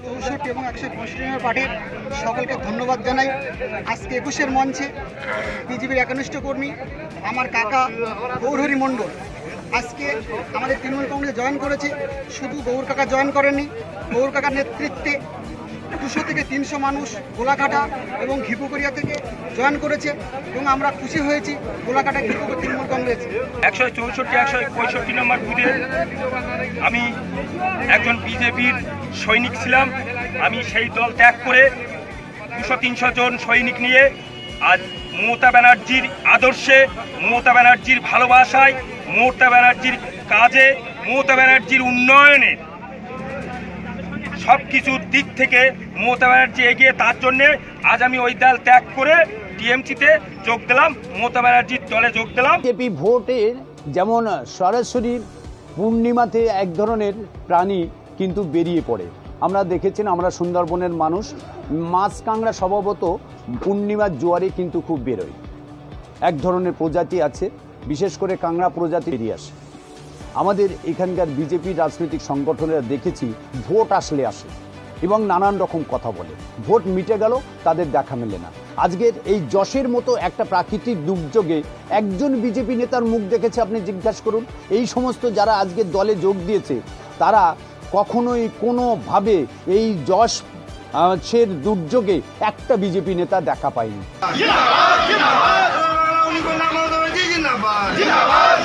164 এবং 165 নম্বর পার্টির সকলকে ধন্যবাদ জানাই। আজকে 21-এর মঞ্চে বিজেপির একনিষ্ঠ কর্মী আমার কাকা গৌরহরি মণ্ডল আজকে আমাদের তৃণমূল কংগ্রেসে জয়েন করেছে। শুধু গৌর কাকা জয়েন করেননি, গৌর কাকার নেতৃত্বে 200 থেকে 300 মানুষ গোলাঘাটা এবং ঘিপুকরিয়া থেকে জয়েন করেছে এবং আমরা খুশি হয়েছি গোলাঘাটা ঘিপুকুর তৃণমূল কংগ্রেস 164-165 নম্বর বুথে আমি একজন বিজেপির সৈনিক ছিলাম। আমি সেই দল ত্যাগ করে 200-300 জন সৈনিক নিয়ে আজ মমতা ব্যানার্জির আদর্শে, মমতা ব্যানার্জির ভালোবাসায়, মমতা ব্যানার্জির কাজে, মমতা ব্যানার্জির উন্নয়নে সব কিছুর দিক থেকে মমতা ব্যানার্জি এগিয়ে, তার জন্যে আজ আমি ওই দল ত্যাগ করে টিএমসিতে যোগ দিলাম, মমতা ব্যানার্জির দলে যোগ দিলাম। বিজেপি ভোটের যেমন সরাসরি পূর্ণিমাতে এক ধরনের প্রাণী কিন্তু বেরিয়ে পড়ে, আমরা দেখেছেন, আমরা সুন্দরবনের মানুষ, মাছ কাঁকড়া স্বভাবত পূর্ণিমার জোয়ারে কিন্তু খুব বেরোয়। এক ধরনের প্রজাতি আছে, বিশেষ করে কাঁকড়া প্রজাতি বেরিয়ে আসে। আমাদের এখানকার বিজেপির রাজনৈতিক সংগঠনেরা দেখেছি ভোট আসলে আসে এবং নানান রকম কথা বলে, ভোট মিটে গেল তাদের দেখা মেলে না। আজকের এই যশের মতো একটা প্রাকৃতিক দুর্যোগে একজন বিজেপি নেতার মুখ দেখেছে আপনি জিজ্ঞাসা করুন। এই সমস্ত যারা আজকের দলে যোগ দিয়েছে তারা কখনোই কোনোভাবে এই যশের দুর্যোগে একটা বিজেপি নেতা দেখা পায়নি।